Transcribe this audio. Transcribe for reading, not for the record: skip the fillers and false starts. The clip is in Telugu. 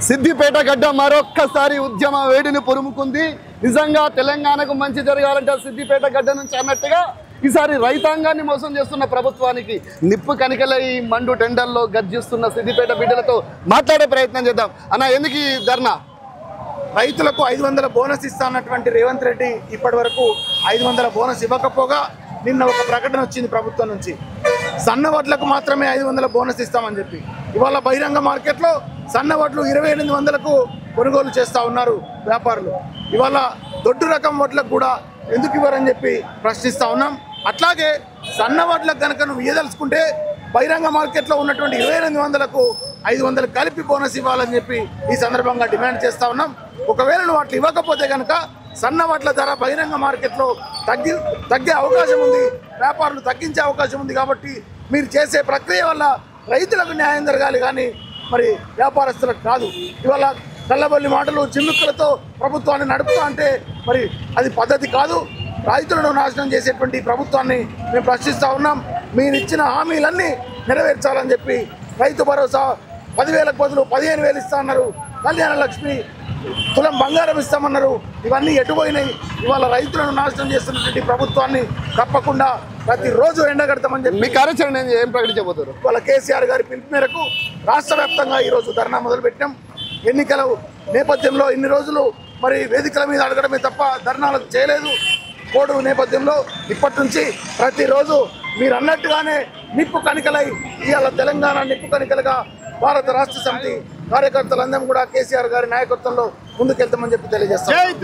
సిద్దిపేట గడ్డ మరొక్కసారి ఉద్యమ వేడిని పురుముకుంది. నిజంగా తెలంగాణకు మంచి జరగాలంటే సిద్దిపేట గడ్డ నుంచి అన్నట్టుగా ఈసారి రైతాంగాన్ని మోసం చేస్తున్న ప్రభుత్వానికి నిప్పు కనికలై మండు టెండర్లో గర్జిస్తున్న సిద్దిపేట బిడ్డలతో మాట్లాడే ప్రయత్నం చేద్దాం. అన్న, ఎందుకు ఈ ధర్నా? రైతులకు 500 బోనస్ ఇస్తానన్నటువంటి రేవంత్ రెడ్డి ఇప్పటి వరకు 500 బోనస్ ఇవ్వకపోగా నిన్న ఒక ప్రకటన వచ్చింది ప్రభుత్వం నుంచి. సన్న వడ్లకు మాత్రమే 500 బోనస్ ఇస్తామని చెప్పి ఇవాళ బహిరంగ మార్కెట్లో సన్న వడ్లు 2800కు కొనుగోలు చేస్తూ ఉన్నారు వ్యాపారులు. ఇవాళ దొడ్డు రకం వడ్లకు కూడా ఎందుకు ఇవ్వరని చెప్పి ప్రశ్నిస్తూ ఉన్నాం. అట్లాగే సన్న వడ్లకు కనుక నువ్వు ఇయ్యదలుచుకుంటే బహిరంగ మార్కెట్లో ఉన్నటువంటి 2800కు 500 కలిపి బోనస్ ఇవ్వాలని చెప్పి ఈ సందర్భంగా డిమాండ్ చేస్తూ ఉన్నాం. ఒకవేళ నువ్వు అట్లా ఇవ్వకపోతే కనుక సన్న వడ్ల ధర బహిరంగ మార్కెట్లో తగ్గే అవకాశం ఉంది, వ్యాపారులు తగ్గించే అవకాశం ఉంది. కాబట్టి మీరు చేసే ప్రక్రియ వల్ల రైతులకు న్యాయం జరగాలి కానీ మరి వ్యాపారస్తులకు కాదు. ఇవాళ కళ్ళబొల్లి మాటలు చిమ్ముక్కలతో ప్రభుత్వాన్ని నడుపుతా అంటే మరి అది పద్ధతి కాదు. రైతులను నాశనం చేసేటువంటి ప్రభుత్వాన్ని మేము ప్రశ్నిస్తూ ఉన్నాం. మీరు ఇచ్చిన హామీలన్నీ నెరవేర్చాలని చెప్పి రైతు భరోసా 10,000కు బదులు 15,000 ఇస్తా అన్నారు. కళ్యాణ లక్ష్మి తులం బంగారం ఇస్తామన్నారు. ఇవన్నీ ఎటుపోయినాయి. ఇవాళ రైతులను నాశనం చేస్తున్నటువంటి ప్రభుత్వాన్ని తప్పకుండా ప్రతిరోజు ఎండగడతామని చెప్పి మీ కార్యాచరణ ఏం ప్రకటించబోతారు? ఇవాళ కేసీఆర్ గారి పిలుపు మేరకు రాష్ట్ర వ్యాప్తంగా ఈరోజు ధర్నా మొదలుపెట్టాం. ఎన్నికల నేపథ్యంలో ఇన్ని రోజులు మరి వేదికల మీద అడగడమే తప్ప ధర్నాలకు చేయలేదు. కోడు నేపథ్యంలో ఇప్పటి నుంచి ప్రతిరోజు మీరు అన్నట్టుగానే నిప్పు కణికలై ఇవాళ తెలంగాణ నిప్పు కణికలుగా భారత రాష్ట్ర సమితి కార్యకర్తలందరం కూడా కేసీఆర్ గారి నాయకత్వంలో ముందుకెళ్తామని చెప్పి తెలియజేస్తాం.